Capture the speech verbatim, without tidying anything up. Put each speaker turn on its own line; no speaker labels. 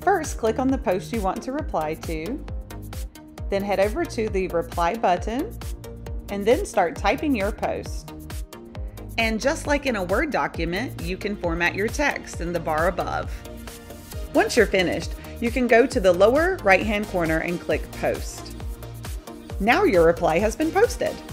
First, click on the post you want to reply to, then head over to the reply button, and then start typing your post. And just like in a Word document, you can format your text in the bar above. Once you're finished, you can go to the lower right-hand corner and click Post. Now your reply has been posted.